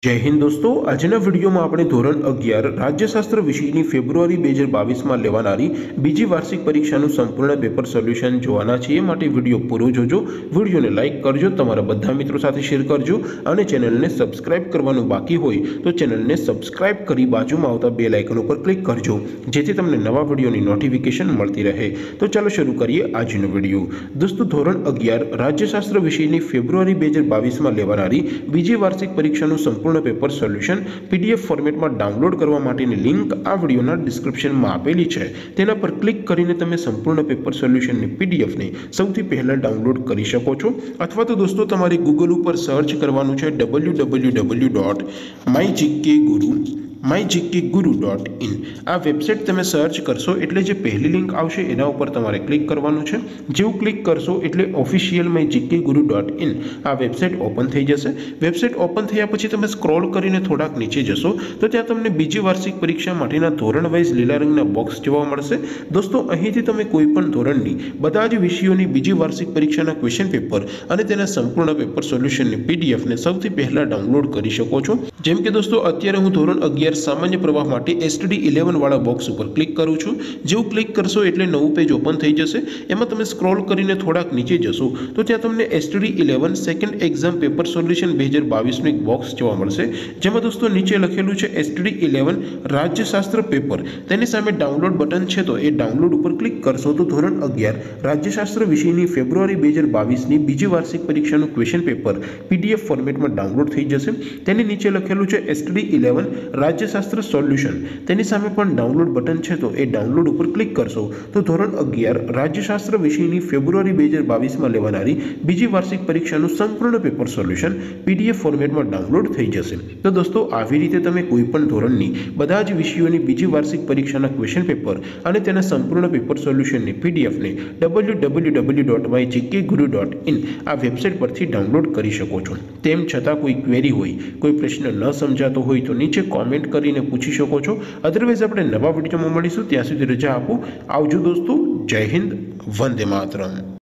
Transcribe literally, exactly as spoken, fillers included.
जय हिंद दोस्तों, આજના વિડીયોમાં આપણે ધોરણ અગિયાર રાજ્યશાસ્ત્ર વિષયની ફેબ્રુઆરી બે હજાર બાવીસમાં લેવાનારી બીજી વાર્ષિક પરીક્ષાનું સંપૂર્ણ પેપર સોલ્યુશન જોવાના છીએ। માટે વિડીયો પૂરો જોજો, વિડીયોને લાઇક કરજો, તમારા બધા મિત્રો સાથે શેર કરજો અને ચેનલને સબસ્ક્રાઇબ કરવાનું બાકી હોય તો ચેનલને સબસ્ક્રાઇબ કરી બાજુમાં આવતા બેલ આઇકન ઉપર ક્લિક કરજો, જેથી તમને નવા વિડીયોની નોટિફિકેશન મળતી રહે। તો ચાલો શરૂ કરીએ આજનો વિડીયો। દોસ્તો, ધોરણ અગિયાર રાજ્યશાસ્ત્ર વિષયની ફેબ્રુઆરી બે હજાર બાવીસમાં લેવાનારી બીજી વાર્ષિક પરીક્ષાનું સંપૂર્ણ पेपर सोल्यूशन पीडीएफ फॉर्मेट में डाउनलॉड करवा माटेनी लिंक आ वीडियोना डिस्क्रिप्शन में आपेली है। तेना पर क्लिक करीने तमे संपूर्ण पेपर सोल्यूशन ने पीडीएफ ने सौथी पहला डाउनलॉड करी शको छो। अथवा तो दोस्तों तमारे गूगल पर सर्च करवानुं छे W W W dot my GK guru my GK guru dot in. आ वेबसाइट तमे सर्च करशो एटले जे पहली लिंक आवशे एना उपर तमारे क्लिक करवानुं छे। जेवुं क्लिक करशो एटले official my GK guru dot in आ वेबसाइट ओपन थई जशे। वेबसाइट ओपन थया पछी तमे स्क्रॉल करीने थोड़ाक नीचे जशो तो त्यां तमने बीजी वार्षिक परीक्षा माटेना धोरण वाइज लीला रंगना बॉक्स जोवा मळशे। दोस्तों, અહીંથી તમે કોઈપણ ધોરણની બધા જ વિષયોની બીજી વાર્ષિક પરીક્ષાના ક્વેશ્ચન પેપર અને તેના સંપૂર્ણ પેપર સોલ્યુશનની પીડીએફ ને સૌથી પહેલા ડાઉનલોડ કરી શકો છો। જેમ કે દોસ્તો, અત્યારે હું ધોરણ અગિયાર सामान्य प्रवाह माटे एसटीडी इलेवन वाला बॉक्स पर क्लिक करूँ छूँ। जो क्लिक करशो एटले नवुं पेज ओपन थई जशे। एमां तमे स्क्रॉल करीने थोड़ाक नीचे जशो तो त्यां तमने STD eleven second exam paper solution दो हज़ार बाईस नुं एक बॉक्स जोवा मळशे, जेमां दोस्तों नीचे लखेलुं छे एसटीडी इलेवन राज्यशास्त्र पेपर। तेनी सामे डाउनलॉड बटन छे तो ए डाउनलॉड पर क्लिक करशो तो धोरण अगियार राज्यशास्त्र विषयनी फेब्रुआरी दो हज़ार बाईस नी बीजी वार्षिक परीक्षानुं क्वेश्चन पेपर पीडीएफ फॉर्मेट में डाउनलॉड थई जशे। तेनी नीचे लखेलुं छे एसटीडी इलेवन राज्यशास्त्र सोल्यूशन, तेनी सामे पण डाउनलॉड बटन छे तो ए डाउनलॉड पर क्लिक करशो तो धोरण अगियार राज्यशास्त्र विषयनी फेब्रुआरी दो हज़ार बाईस में लेवानारी बीजी वार्षिक परीक्षानुं संपूर्ण पेपर सोल्यूशन पीडीएफ फॉर्मेट में डाउनलॉड थई जशे। तो दोस्तों, આવી રીતે તમે કોઈપણ ધોરણની બધા જ વિષયોની બીજી વાર્ષિક પરીક્ષાના ક્વેશ્ચન પેપર અને તેના સંપૂર્ણ પેપર સોલ્યુશનની પીડીએફ ને W W W dot my GK Guru dot in આ વેબસાઇટ પરથી ડાઉનલોડ કરી શકો છો। તેમ છતાં કોઈ ક્વેરી હોય, કોઈ પ્રશ્ન ન સમજાતો હોય તો નીચે કોમેન્ટ કરીને પૂછી શકો છો। અધરવાઇઝ આપણે નવા વિડીયોમાં મળીશું, ત્યાં સુધી રજા આપો। આવજો દોસ્તો, જય હિન્દ, વંદે માતરમ।